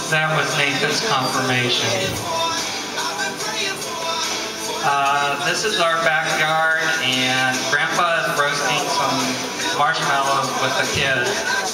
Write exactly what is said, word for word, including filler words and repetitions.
That was Nathan's confirmation. Uh, this is our backyard, and Grandpa is roasting some marshmallows with the kids.